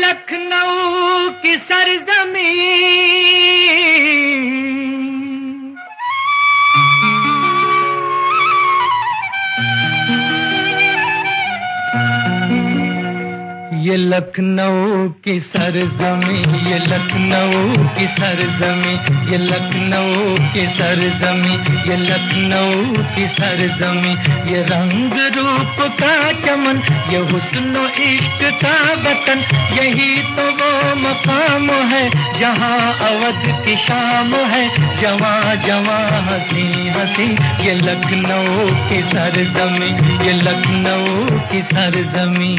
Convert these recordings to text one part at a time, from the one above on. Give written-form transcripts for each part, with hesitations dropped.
लखनऊ की सरजमीं ये लखनऊ की सरजमीं, ये लखनऊ की सरजमीं, ये लखनऊ की सरजमीं, ये लखनऊ की सरजमीं, ये रंग रूप का चमन, ये हुस्न इश्क का वतन, यही तो वो मकाम है जहाँ अवध की शाम है, जवां जवां हंसी हंसी, ये लखनऊ की सरजमीं, ये लखनऊ की सरजमीं।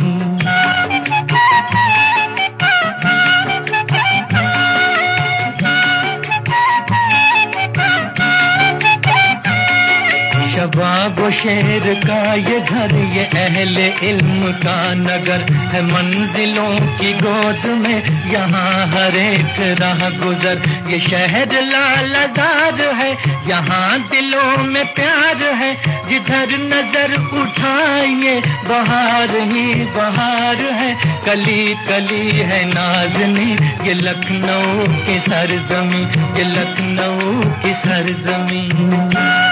शबाब शेर का ये घर, ये अहले इल्म का नगर है, मंजिलों की गोद में यहाँ हर एक राह गुजर, ये शहर लालजार है, यहाँ दिलों में प्यार है, जिधर नजर उठाइए बहार ही बहार है, कली कली है नाज़नी, ये लखनऊ की सरजमीं, ये लखनऊ की सरजमीं।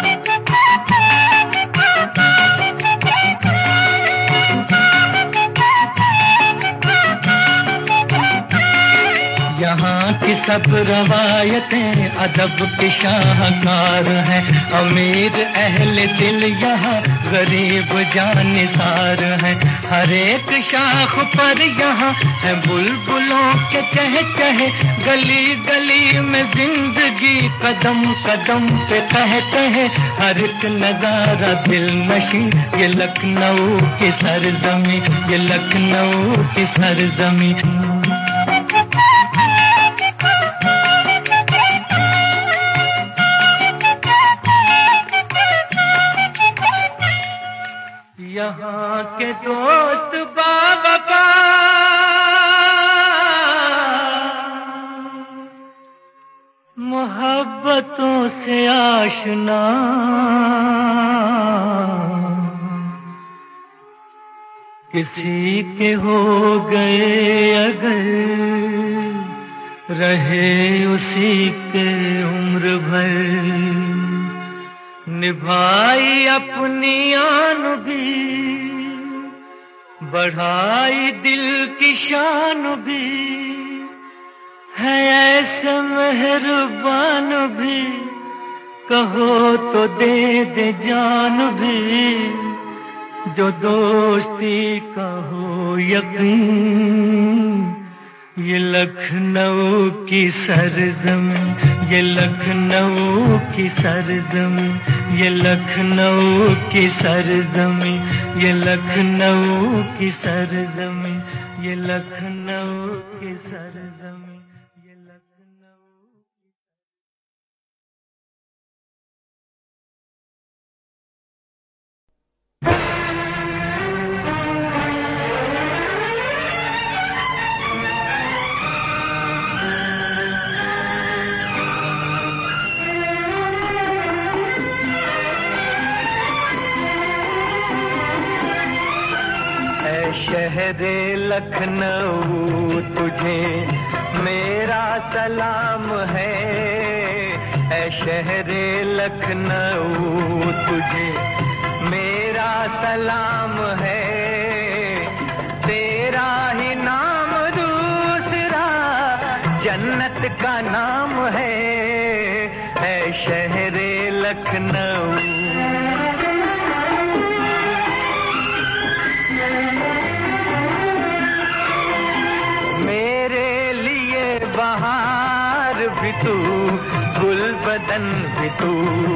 यहाँ की सब रवायतें अदब की शाहकार हैं, अमीर अहले दिल यहाँ गरीब जानिसार हैं, हर एक शाख पर यहाँ है बुलबुलों के चहचहे, गली गली में जिंदगी कदम कदम पे कहते हैं, हर एक नजारा दिल नशी, ये लखनऊ की सरजमीं, ये लखनऊ की सरजमीं। यहाँ के दोस्त बाबा मोहब्बतों से आशना, किसी के हो गए अगर रहे उसी के उम्र भर, निभाई अपनी आन भी, बढ़ाई दिल की शान भी, है ऐसे मेहरबान भी, कहो तो दे दे जान भी, जो दोस्ती का हो यकीन, ये लखनऊ की सरजमीं, ये लखनऊ की सरजमीं, ये लखनऊ की सरजमीं, ये लखनऊ की सरजमीं, ये लखनऊ की सरजमीं, ये लखनऊ। शहरे लखनऊ तुझे मेरा सलाम है, ऐ शहरे लखनऊ तुझे मेरा सलाम है, तेरा ही नाम दूसरा जन्नत का नाम है, ऐ शहरे लखनऊ। बहार भी तू, गुलबदन भी तू,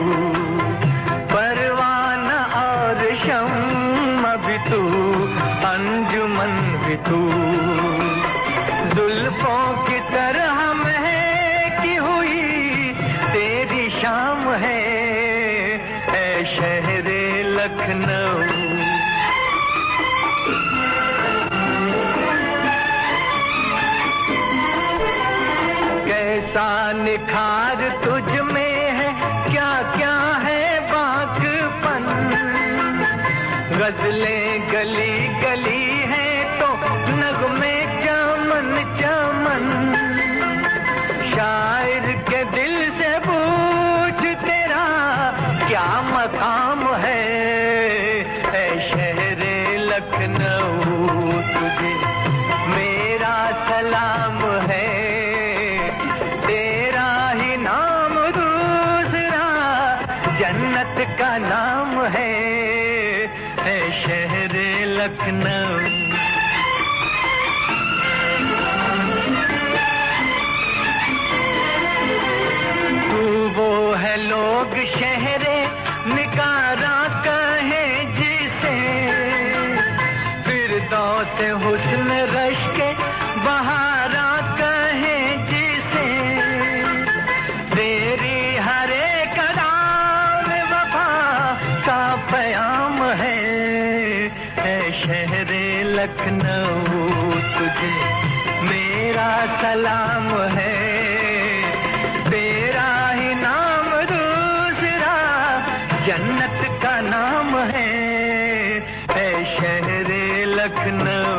परवाना और शम्मा भी तू, अंजुमन भी तू, जुल्फों की तरह महकी हुई तेरी शाम है, ऐ शहरे लखनऊ। कैसा निखार तुझ में है, क्या क्या है बाकपन, गजलें गली गली है तो नगमे चमन सलाम है, तेरा ही नाम दूसरा जन्नत का नाम है शहर लखनऊ। तू वो है लोग शहरे निकारा कहे जिसे, फिरदौस हुस्न रश के बहारा कहे जिसे, तेरी हर एक अदाम वफा का प्याम है शहर लखनऊ। तुझे मेरा सलाम है, तेरा ही नाम दूसरा जन्नत का नाम है शहर लखनऊ।